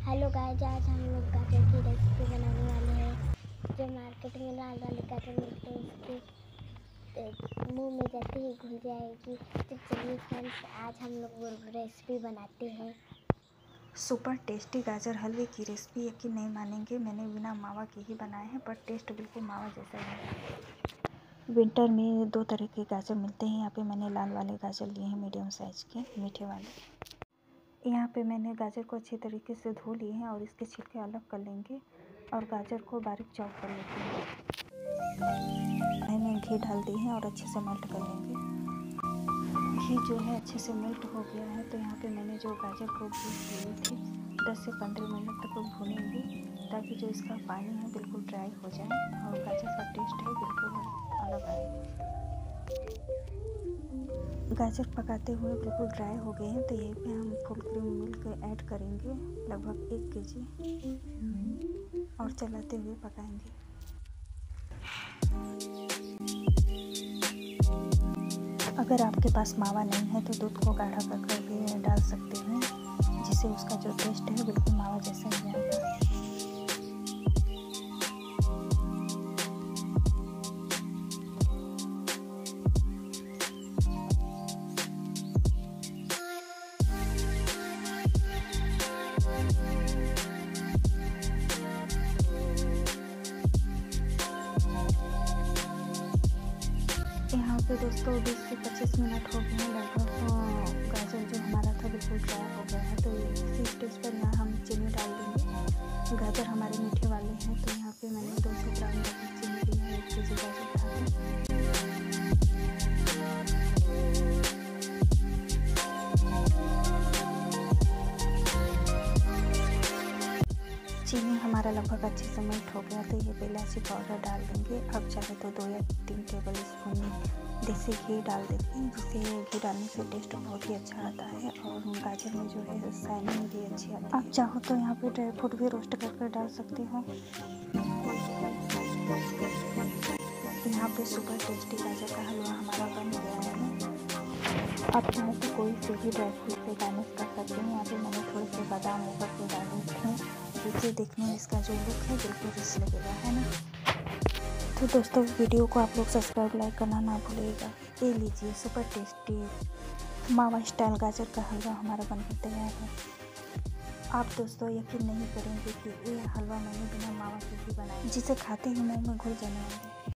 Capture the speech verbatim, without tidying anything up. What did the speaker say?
Hello guys, आज हम लोग गाजर की रेसिपी बनाने वाले हैं। जो मार्केट में लाल वाले गाजर मिलते हैं उसके मुंह में जाते ही घुल जाएगी। तो चलिए फ्रेंड्स, आज हम लोग रेसिपी बनाते हैं। सुपर टेस्टी गाजर हलवे की रेसिपी यकीन नहीं मानेंगे, मैंने बिना मावा के ही बनाए हैं, पर टेस्ट बिल्कुल मावा जैसा है। विंटर में दो तरह के गाजर मिलते हैं। यहाँ पे मैंने लाल वाले गाजर लिए हैं, मीडियम साइज़ के मीठे वाले। यहाँ पे मैंने गाजर को अच्छे तरीके से धो लिए हैं और इसके छिलके अलग कर लेंगे और गाजर को बारीक चॉप कर लेते हैं। मैंने घी डाल दी है और अच्छे से मेल्ट कर लेंगे। घी जो है अच्छे से मेल्ट हो गया है, तो यहाँ पे मैंने जो गाजर को भून लिए थे दस से पंद्रह मिनट तक भूनेंगे, ताकि जो इसका पानी है बिल्कुल ड्राई हो जाए और गाजर का टेस्ट है बिल्कुल अलग आए। गाजर पकाते हुए बिल्कुल ड्राई हो गए हैं, तो यहीं पे हम फुल क्रीम मिल्क ऐड करेंगे, लगभग एक केजी, और चलाते हुए पकाएंगे। अगर आपके पास मावा नहीं है तो दूध को गाढ़ा कर भी डाल सकते हैं, जिससे उसका जो टेस्ट है बिल्कुल मावा जैसा ही आएगा। यहाँ पे दोस्तों बीस से पच्चीस मिनट हो गए हैं लगभग। गाजर जो हमारा था बिल्कुल ड्राई हो गया है, तो इसी स्टेज पर यहाँ हम चीनी डाल देंगे। गाजर हमारे मीठे वाले हैं, तो यहाँ पे मैंने दो सौ ग्राम चीनी दी है एक के जी गाजर था। चीनी हमारा लगभग अच्छे से मेल्ट हो गया, तो ये इलायची पाउडर डाल देंगे। अब चाहे तो दो या तीन टेबल स्पून देसी घी डाल देते हैं, जिससे घी डालने से टेस्ट बहुत ही अच्छा आता है और गाजर में जो है शाइनिंग भी अच्छी आती है। आप चाहो तो यहाँ पे ड्राई फ्रूट भी रोस्ट करके डाल सकते हो। यहाँ पे सुपर टेस्टी गाजर का हलवा हमारा बन गया है। आप चाहे तो कोई से भी ड्राई फ्रूट से गार्निश कर सकते हैं। यहाँ पे मैंने थोड़े से बादाम ऊपर से डाले थे, जिससे देखने में इसका जो लुक है बिल्कुल रिच लगेगा, है ना। तो दोस्तों, वीडियो को आप लोग सब्सक्राइब लाइक करना ना भूलिएगा। ये लीजिए, सुपर टेस्टी मावा स्टाइल गाजर का हलवा हमारा बनकर तैयार है। आप दोस्तों यकीन नहीं करेंगे कि ये हलवा मैंने बिना मावा के ही बनाया, जिसे खाते ही मुँह में घुल जाने वाला है।